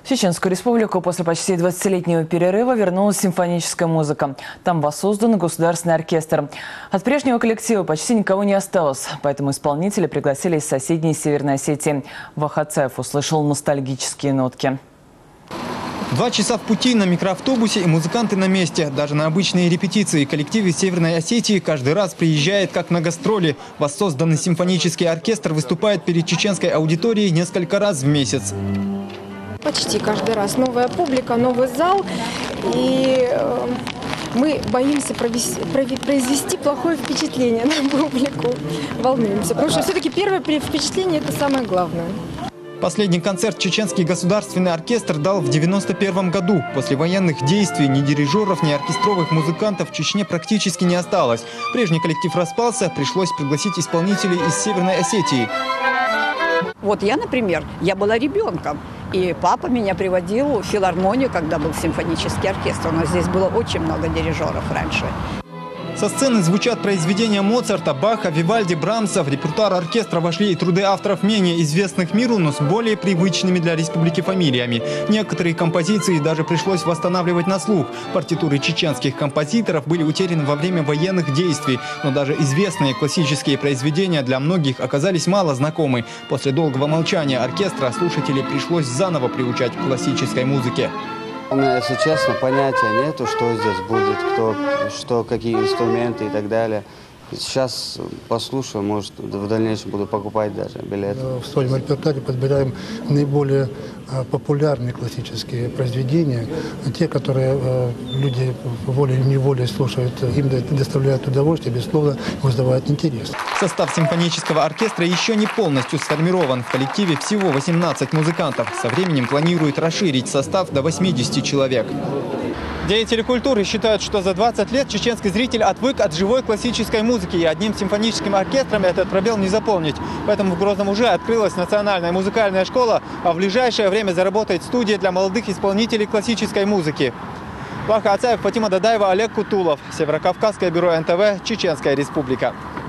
Чеченскую республику после почти 20-летнего перерыва вернулась симфоническая музыка. Там воссоздан государственный оркестр. От прежнего коллектива почти никого не осталось, поэтому исполнители пригласили из соседней Северной Осетии. Вахацаев услышал ностальгические нотки. 2 часа в пути на микроавтобусе, и музыканты на месте. Даже на обычные репетиции коллектив из Северной Осетии каждый раз приезжает как на гастроли. Воссозданный симфонический оркестр выступает перед чеченской аудиторией несколько раз в месяц. Почти каждый раз новая публика, новый зал. И мы боимся произвести плохое впечатление на публику. Волнуемся, потому что все-таки первое впечатление – это самое главное. Последний концерт чеченский государственный оркестр дал в 1991 году. После военных действий ни дирижеров, ни оркестровых музыкантов в Чечне практически не осталось. Прежний коллектив распался, пришлось пригласить исполнителей из Северной Осетии. Вот я, например, я была ребенком, и папа меня приводил в филармонию, когда был симфонический оркестр. У нас здесь было очень много дирижеров раньше. Со сцены звучат произведения Моцарта, Баха, Вивальди, Брамса. В репертуар оркестра вошли и труды авторов менее известных миру, но с более привычными для республики фамилиями. Некоторые композиции даже пришлось восстанавливать на слух. Партитуры чеченских композиторов были утеряны во время военных действий. Но даже известные классические произведения для многих оказались мало знакомы. После долгого молчания оркестра слушателей пришлось заново приучать к классической музыке. У меня, если честно, понятия нету, что здесь будет, какие инструменты и так далее. Сейчас послушаю, может, в дальнейшем буду покупать даже билеты. В своем репертуаре подбираем наиболее популярные классические произведения, те, которые люди волей-неволей слушают, им доставляют удовольствие, безусловно, вызывают интерес. Состав симфонического оркестра еще не полностью сформирован. В коллективе всего 18 музыкантов. Со временем планируют расширить состав до 80 человек. Деятели культуры считают, что за 20 лет чеченский зритель отвык от живой классической музыки, и одним симфоническим оркестром этот пробел не заполнить. Поэтому в Грозном уже открылась национальная музыкальная школа, а в ближайшее время заработает студия для молодых исполнителей классической музыки. Вахацаев, Фатима Дадаева, Олег Кутулов. Северокавказское бюро НТВ, Чеченская республика.